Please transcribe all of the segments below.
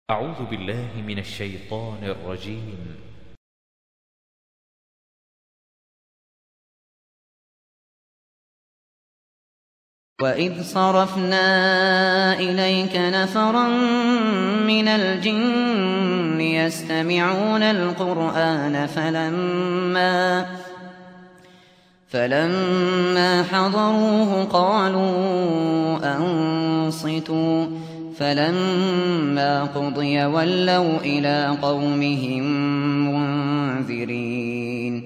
أعوذ بالله من الشيطان الرجيم. وَإِذْ صَرَفْنَا إِلَيْكَ نَفَرًا مِّنَ الْجِنِّ يَسْتَمِعُونَ الْقُرْآنَ فَلَمَّا حَضَرُوهُ قَالُوا أَنصِتُوا ۖ فَلَمَّا قُضِيَ وَلَّوْا إِلَىٰ قَوْمِهِم مُّنذِرِينَ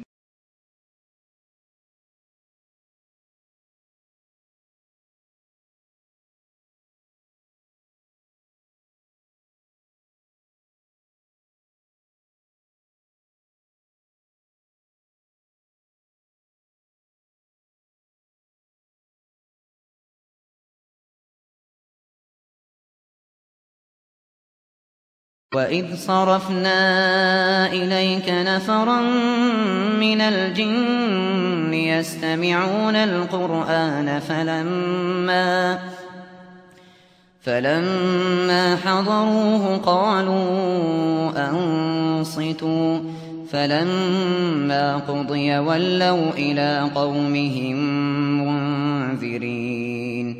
وَإِذْ صَرَفْنَا إِلَيْكَ نَفَرًا مِّنَ الْجِنِّ يَسْتَمِعُونَ الْقُرْآنَ فَلَمَّا حَضَرُوهُ قَالُوا أَنصِتُوا ۖ فَلَمَّا قُضِيَ وَلَّوْا إِلَىٰ قَوْمِهِم مُّنذِرِينَ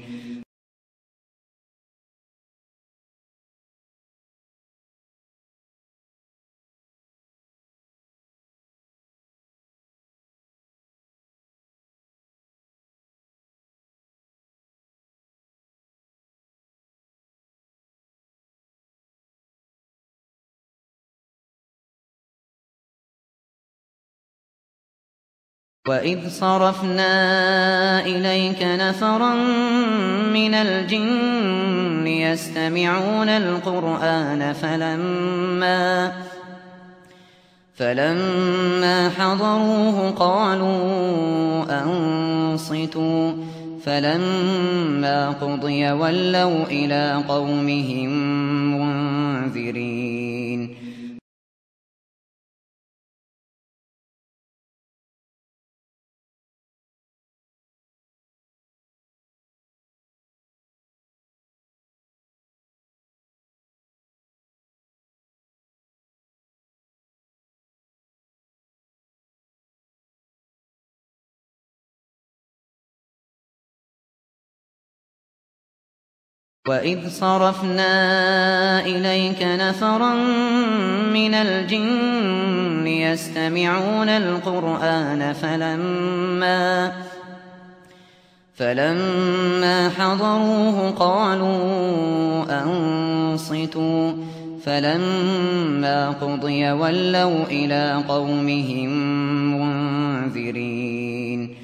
وَإِذْ صَرَفْنَا إِلَيْكَ نَفَرًا مِّنَ الْجِنِّ يَسْتَمِعُونَ الْقُرْآنَ فَلَمَّا حَضَرُوهُ قَالُوا أَنصِتُوا ۖ فَلَمَّا قُضِيَ وَلَّوْا إِلَىٰ قَوْمِهِم مُّنذِرِينَ وَإِذْ صَرَفْنَا إِلَيْكَ نَفَرًا مِّنَ الْجِنِّ يَسْتَمِعُونَ الْقُرْآنَ فَلَمَّا حَضَرُوهُ قَالُوا أَنصِتُوا ۖ فَلَمَّا قُضِيَ وَلَّوْا إِلَىٰ قَوْمِهِم مُّنذِرِينَ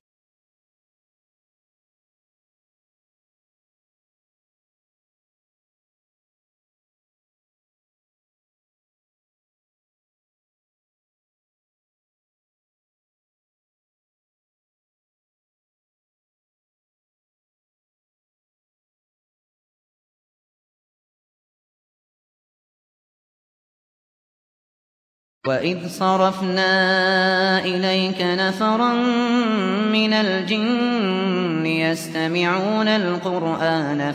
وَإِذْ صَرَفْنَا إِلَيْكَ نَفَرًا مِّنَ الْجِنِّ يَسْتَمِعُونَ الْقُرْآنَ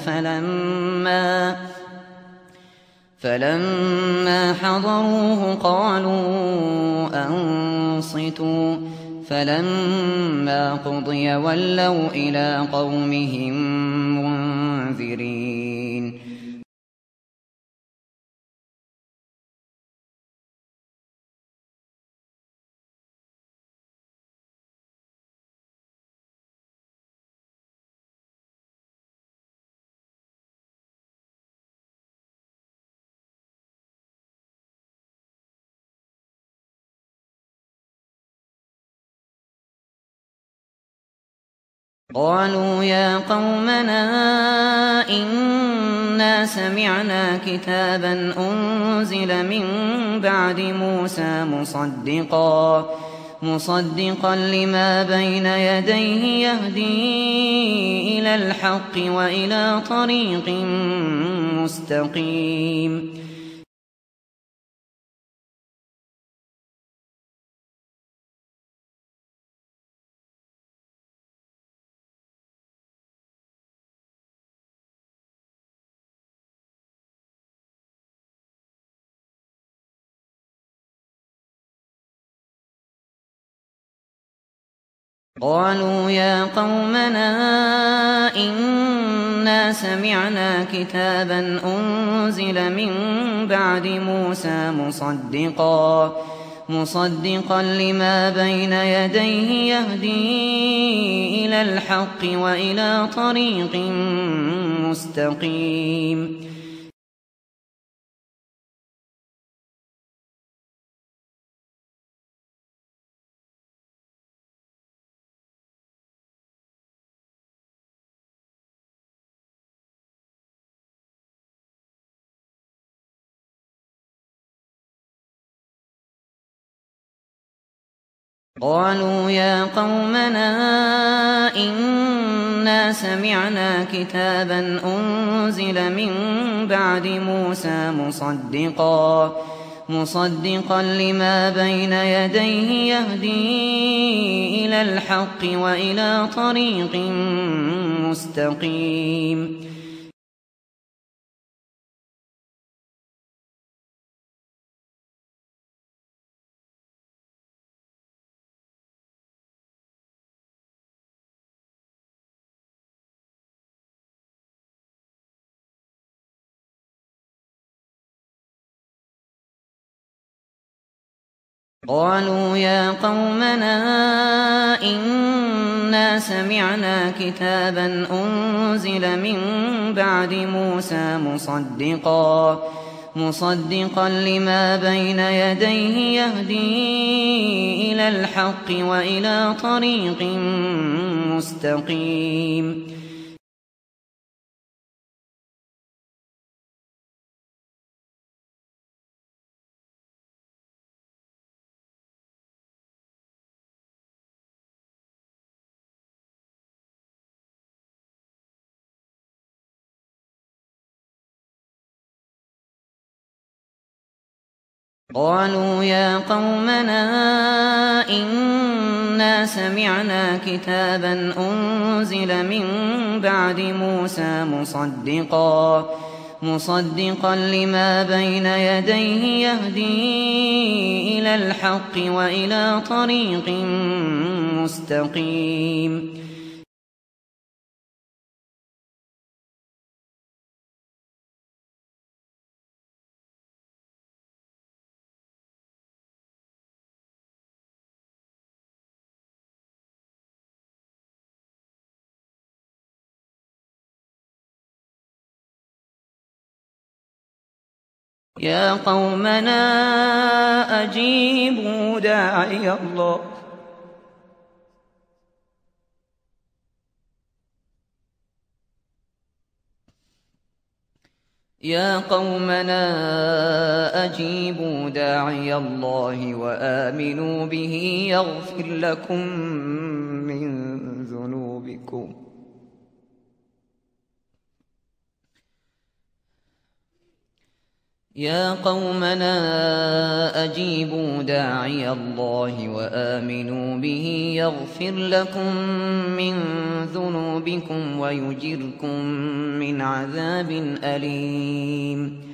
فَلَمَّا حَضَرُوهُ قَالُوا أَنصِتُوا ۖ فَلَمَّا قُضِيَ وَلَّوْا إِلَىٰ قَوْمِهِم مُّنذِرِينَ قَالُوا يَا قَوْمَنَا إِنَّا سَمِعْنَا كِتَابًا أُنزِلَ مِن بَعْدِ مُوسَىٰ مُصَدِّقًا لِّمَا بَيْنَ يَدَيْهِ يَهْدِي إِلَى الْحَقِّ وَإِلَىٰ طَرِيقٍ مُّسْتَقِيمٍ قالوا يا قومنا إنا سمعنا كتابا أنزل من بعد موسى مصدقا لما بين يديه يهدي إلى الحق وإلى طريق مستقيم. قالوا يا قومنا إنا سمعنا كتابا أنزل من بعد موسى مصدقا لما بين يديه يهدي إلى الحق وإلى طريق مستقيم. قالوا يا قومنا إنا سمعنا كتابا أنزل من بعد موسى مصدقا لما بين يديه يهدي إلى الحق وإلى طريق مستقيم. قالوا يا قومنا إنا سمعنا كتابا أنزل من بعد موسى مصدقا لما بين يديه يهدي إلى الحق وإلى طريق مستقيم. يا قومنا أجيبوا داعي الله وآمنوا به يغفر لكم من ذنوبكم يا قومنا أجيبوا داعي الله وآمنوا به يغفر لكم من ذنوبكم ويجركم من عذاب أليم.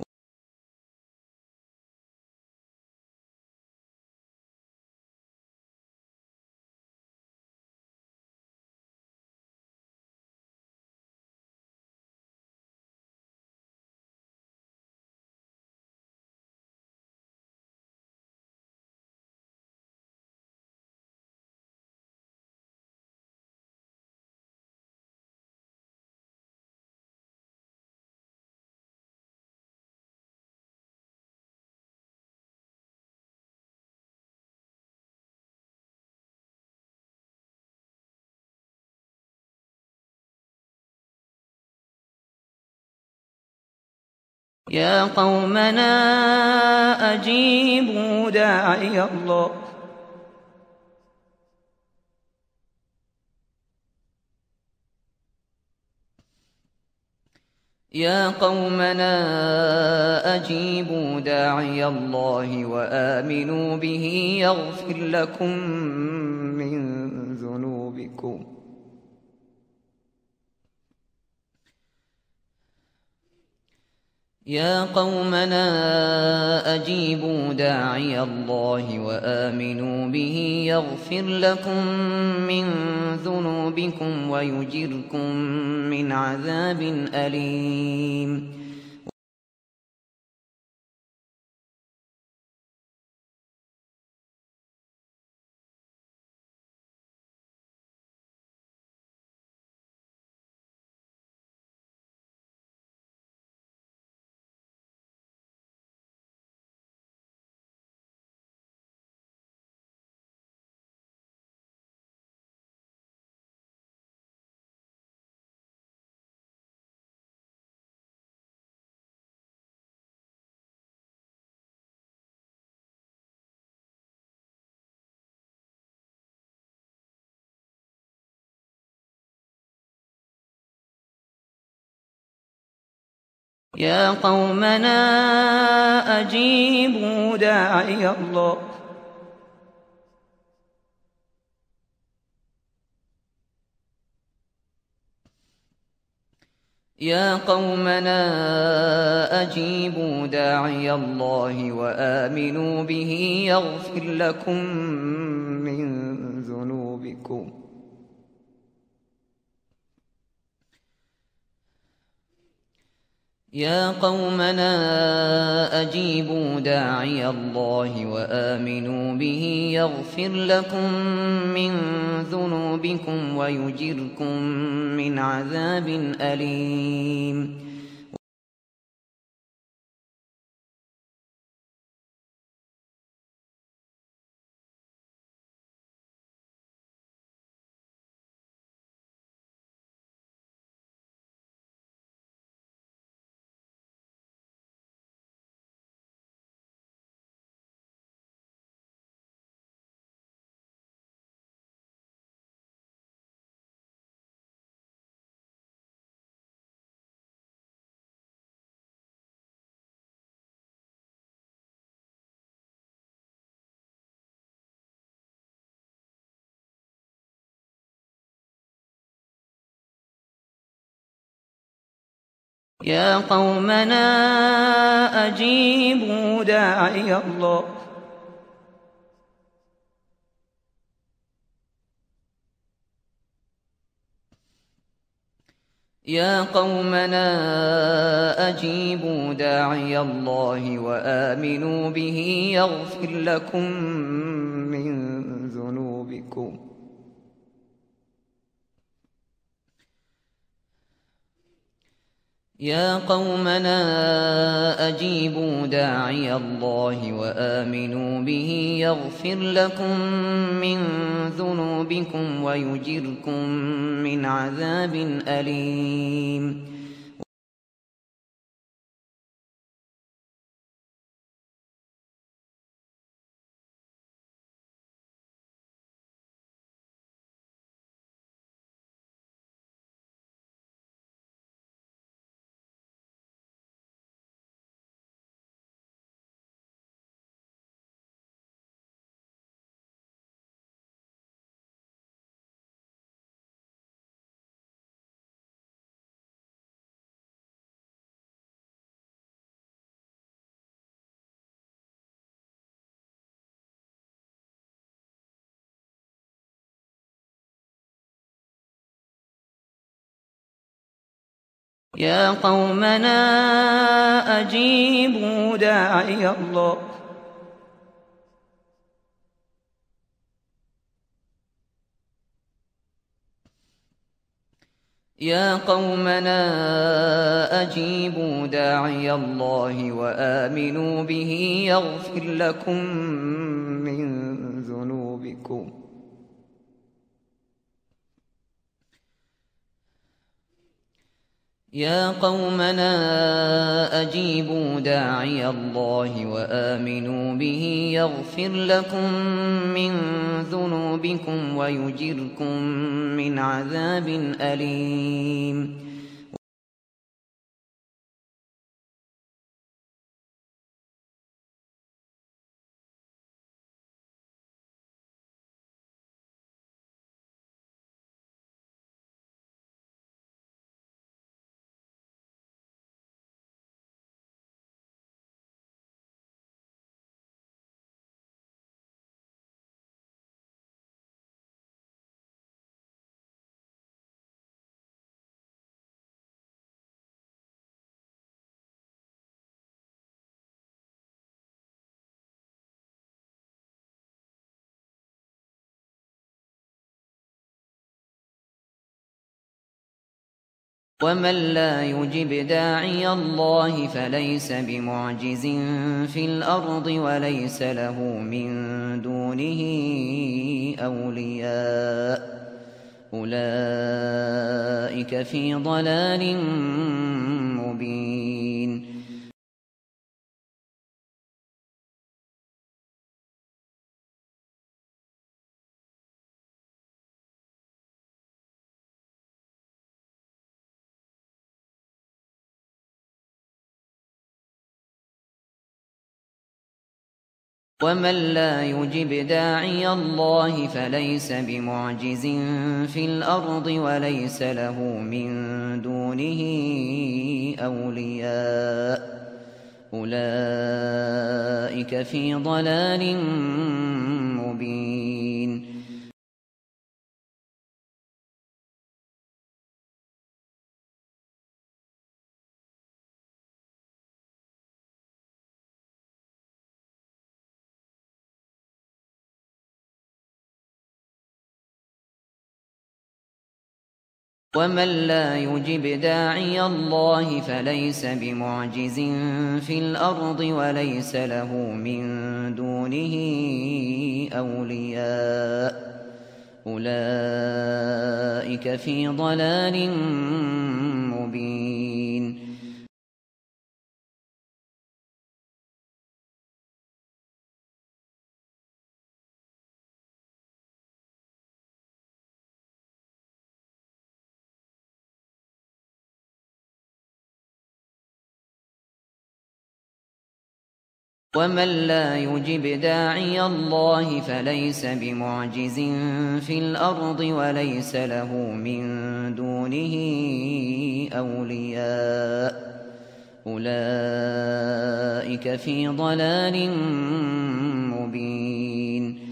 يا قومنا أجيبوا داعي الله وآمنوا به يغفر لكم من ذنوبكم يا قومنا أجيبوا داعي الله وآمنوا به يغفر لكم من ذنوبكم ويجركم من عذاب أليم. يا قومنا أجيبوا داعي الله يا قومنا أجيبوا داعي الله وآمنوا به يغفر لكم من ذنوبكم يا قومنا أجيبوا داعي الله وآمنوا به يغفر لكم من ذنوبكم ويجركم من عذاب أليم. يا قومنا أجيبوا داعي الله يا قومنا أجيبوا داعي الله وآمنوا به يغفر لكم من ذنوبكم يا قومنا أجيبوا داعي الله وآمنوا به يغفر لكم من ذنوبكم ويجركم من عذاب أليم. يا قومنا أجيبوا داعي الله يا قومنا أجيبوا داعي الله وآمنوا به يغفر لكم من ذنوبكم يا قومنا أجيبوا داعي الله وآمنوا به يغفر لكم من ذنوبكم ويجركم من عذاب أليم. ومن لا يجب داعي الله فليس بمعجز في الأرض وليس له من دونه أولياء أولئك في ضلال مبين ومن لا يجب داعي الله فليس بمعجز في الأرض وليس له من دونه أولياء أولئك في ضلال مبين ومن لا يجب داعي الله فليس بمعجز في الأرض وليس له من دونه أولياء أولئك في ضلال مبين ومن لا يجب داعي الله فليس بمعجز في الأرض وليس له من دونه أولياء أولئك في ضلال مبين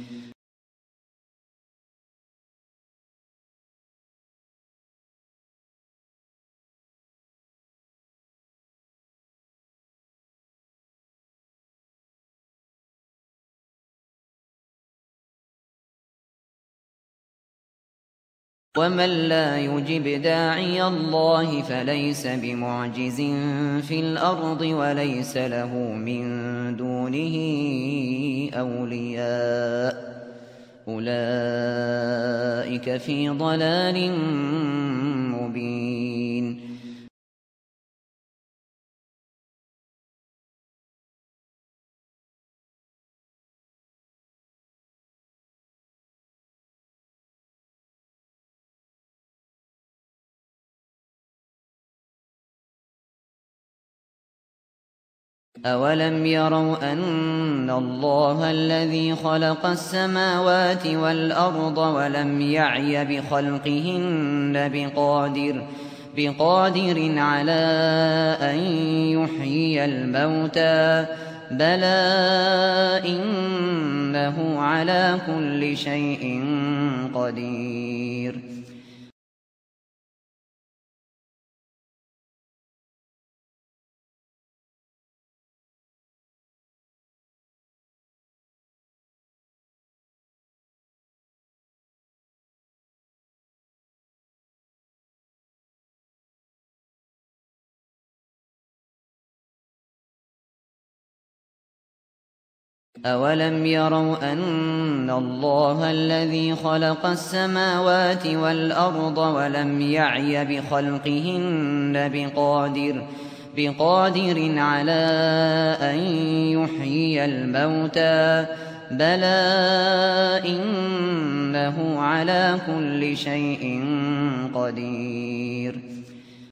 ومن لا يجب داعي الله فليس بمعجز في الأرض وليس له من دونه أولياء أولئك في ضلال مبين أولم يروا أن الله الذي خلق السماوات والأرض ولم يعي بخلقهن بقادر على أن يحيي الموتى بلى إنه على كل شيء قدير أولم يروا أن الله الذي خلق السماوات والأرض ولم يعي بخلقهن بقادر على أن يحيي الموتى بلى إنه على كل شيء قدير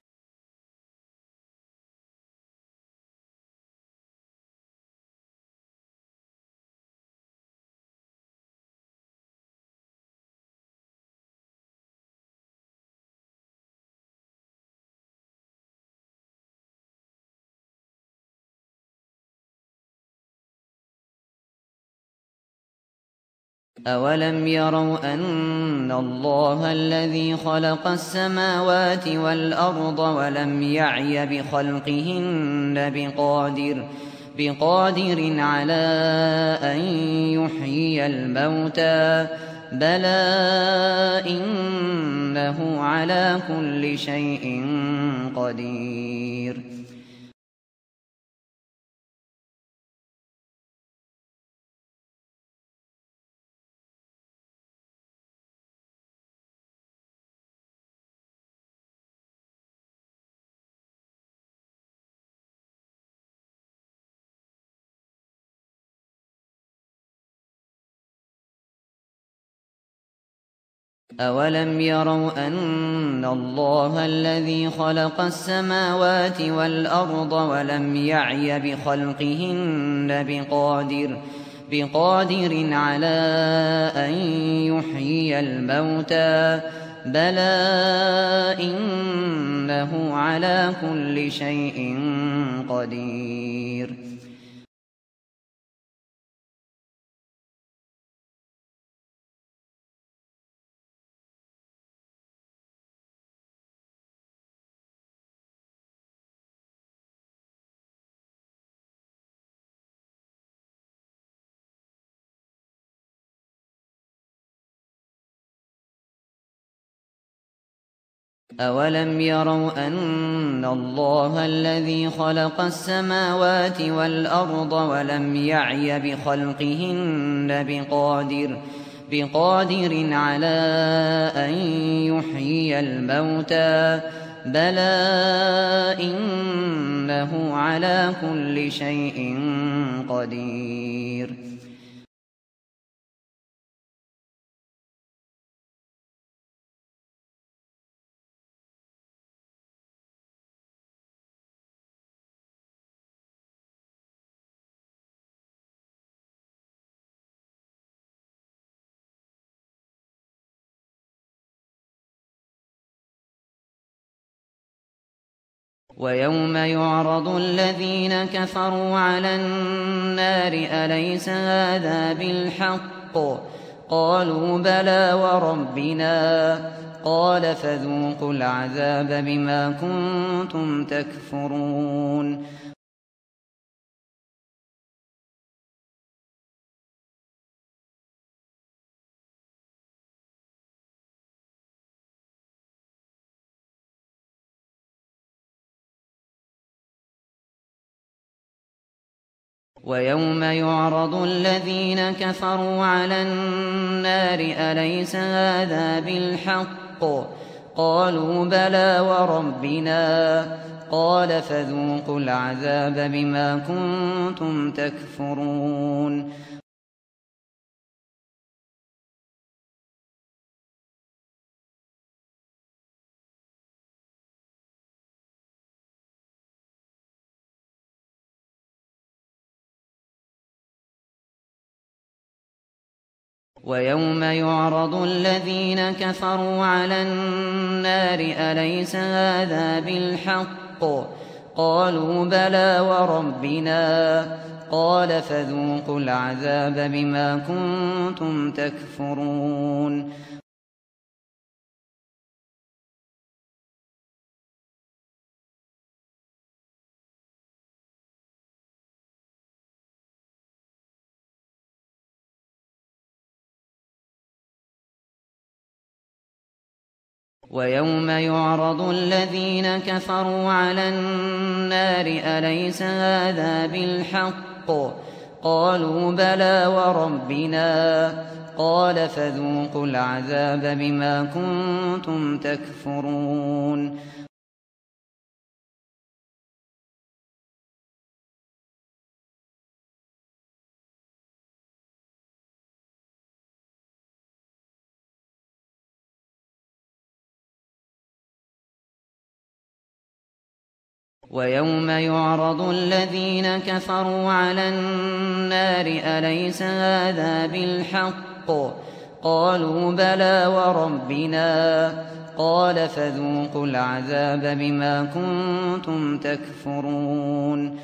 أولم يروا أن الله الذي خلق السماوات والأرض ولم يعي بخلقهن بقادر على أن يحيي الموتى بلى إنه على كل شيء قدير. أولم يروا أن الله الذي خلق السماوات والأرض ولم يعي بخلقهن بقادر على أن يحيي الموتى بلى إنه على كل شيء قدير. أولم يروا أن الله الذي خلق السماوات والأرض ولم يعي بخلقهن بقادر على أن يحيي الموتى بلى إنه على كل شيء قدير. ويوم يعرض الذين كفروا على النار أليس هذا بالحق قالوا بلى وربنا قال فذوقوا العذاب بما كنتم تكفرون. ويوم يعرض الذين كفروا على النار أليس هذا بالحق قالوا بلى وربنا قال فذوقوا العذاب بما كنتم تكفرون. ويوم يعرض الذين كفروا على النار أليس هذا بالحق قالوا بلى وربنا قال فذوقوا العذاب بما كنتم تكفرون. ويوم يعرض الذين كفروا على النار أليس هذا بالحق قالوا بلى وربنا قال فذوقوا العذاب بما كنتم تكفرون. ويوم يعرض الذين كفروا على النار أليس هذا بالحق قالوا بلى وربنا قال فذوقوا العذاب بما كنتم تكفرون.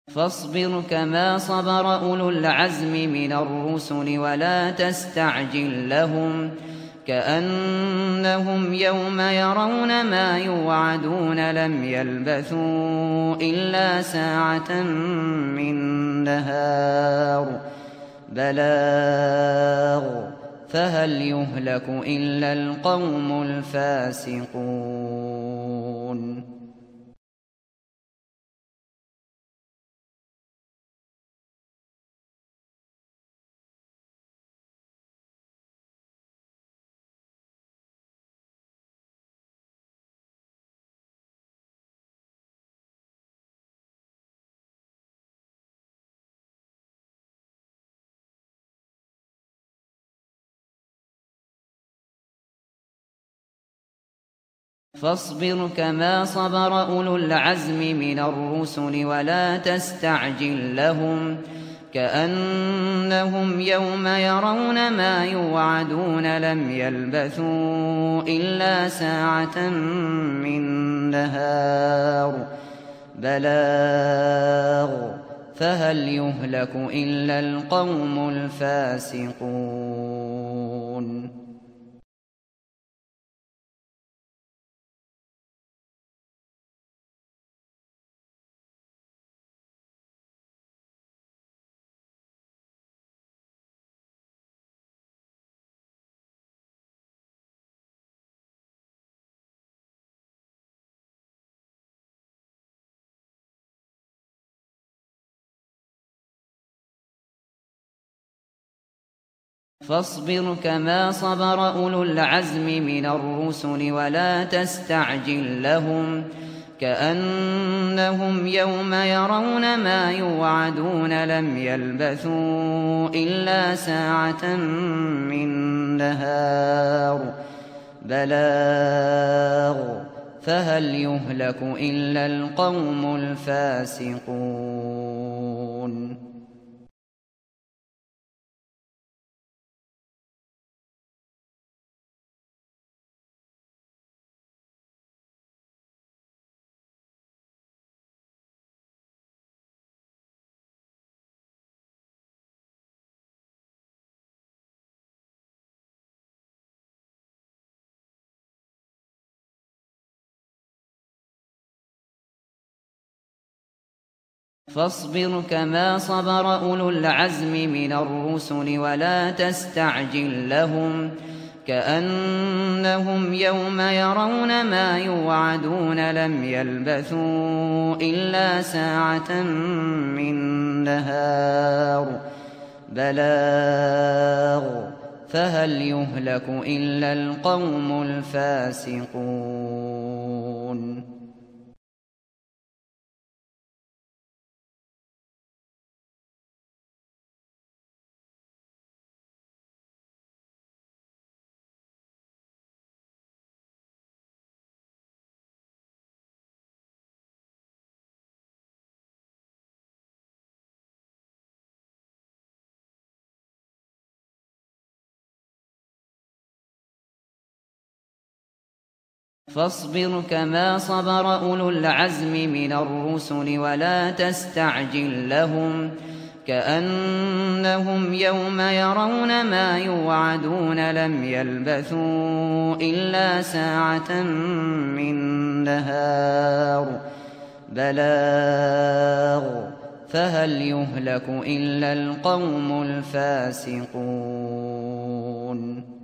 فاصبر كما صبر أولو العزم من الرسل ولا تستعجل لهم كأنهم يوم يرون ما يوعدون لم يلبثوا إلا ساعة من نهار بلاغ فهل يهلك إلا القوم الفاسقون فاصبر كما صبر أولو العزم من الرسل ولا تستعجل لهم كأنهم يوم يرون ما يوعدون لم يلبثوا إلا ساعة من نهار بلاغ فهل يهلك إلا القوم الفاسقون فاصبر كما صبر أولو العزم من الرسل ولا تستعجل لهم كأنهم يوم يرون ما يوعدون لم يلبثوا إلا ساعة من نهار بلاغ فهل يهلك إلا القوم الفاسقون فاصبر كما صبر أولو العزم من الرسل ولا تستعجل لهم كأنهم يوم يرون ما يوعدون لم يلبثوا إلا ساعة من نهار بلاغ فهل يهلك إلا القوم الفاسقون فاصبر كما صبر أولو العزم من الرسل ولا تستعجل لهم كأنهم يوم يرون ما يوعدون لم يلبثوا إلا ساعة من نهار بلاغ فهل يهلك إلا القوم الفاسقون